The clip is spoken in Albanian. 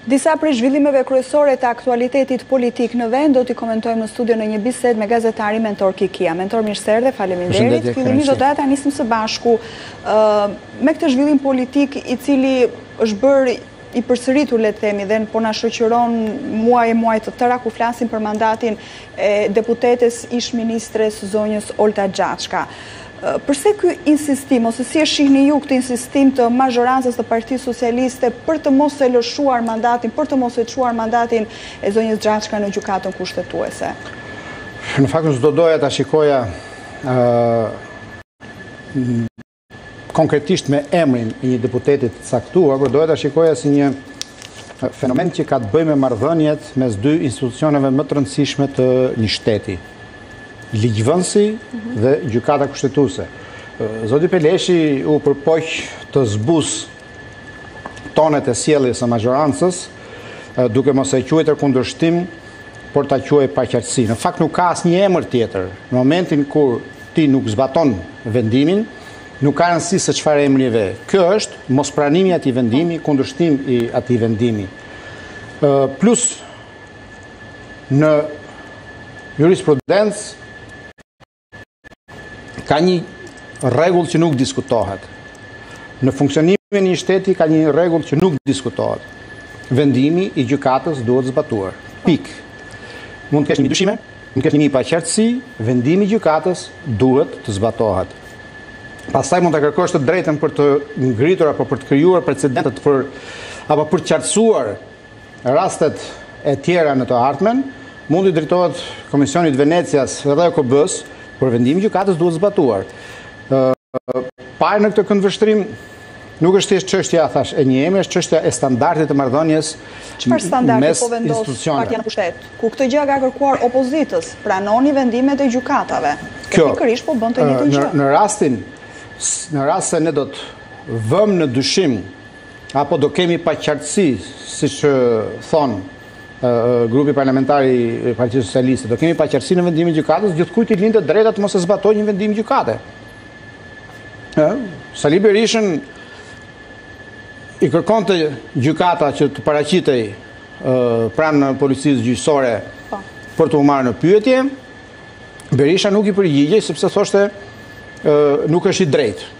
Disa prej zhvillimeve kryesore të aktualitetit politik në vend do t'i komentojmë në studio në një bisedë me gazetari Mentor Kikia. Mentor, mirë se erdhe, faleminderit. Fillimisht do ta nisim së bashku me këtë zhvillim politik i cili është bërë i përsëritur, le të themi, dhe po na shoqëron muaj të tëra ku flasim për mandatin e deputetes ish-ministres zonjës Olta Gjaçka. Përse ky insistim, ose si e shihni ju këtë insistim të mazhorancës të Partisë Socialiste për të mos e lëshuar mandatin, për të mos e çuar mandatin e zonjës Gjaçka në gjykatën kushtetuese? Në fakt s'do doja ta shikoja konkretisht me emrin e një deputetit caktuar, por doja ta shikoja si një fenomen që ka të bëjë me marrëdhëniet mes dy institucioneve më të rëndësishme të një shteti. Ligjvënësi dhe gjykata kushtetuese. Zoti Peleshi u përpoq të zbus tonet e sjelljes së mazhorancës, duke mos e quajtur kundërshtim, por ta quajë paqartësi. Në fakt nuk ka asnjë emër tjetër. Në momentin kur ti nuk zbaton vendimin, nuk ka rëndësi se çfarë emri ve. Kjo është mospranimi i atij vendimi, kundërshtim i atij vendimi. Plus në jurisprudencë ka një rregull që nuk diskutohet. Në funksionimin e një shteti ka një rregull që nuk diskutohet. Vendimi i gjykatës duhet zbatuar. Pik. Mund të kesh një dyshime, mund të kesh një paqartësi, vendimi i gjykatës duhet të zbatohet. Pastaj mund të kërkosh të drejtën për të ngritur apo për të krijuar precedentet apo për të qartësuar rastet e tjera në të ardhmen, mund i drejtohet Komisionit Venecias dhe OKB-s, por vendimi i gjykatës duhet zbatuar. Parë në këtë këndvështrim nuk është thjesht çështja, thash, e një emri, është çështja e standardit të marrëdhënies Çfarë standardi po vendos Partia në Pushtet? Ku këtë gjë ka kërkuar opozitës, pranoni vendimet e gjykatave. Pikërisht po bën të njëjtën gjë. Në rast se ne do të vëmë në dyshim apo do kemi paqartësi, siç thon grupi parlamentari i Partisë Socialiste, do kemi paqartësi në vendimin e gjykatës, gjithkujt i lindet drejta të mos e zbatojë një vendim gjykate. Sali Berishën i kërkonte gjykata që të paraqitej pranë policisë gjyqësore për të u marrë në pyetje. Berisha nuk i përgjigjej sepse thoshte nuk është i drejtë.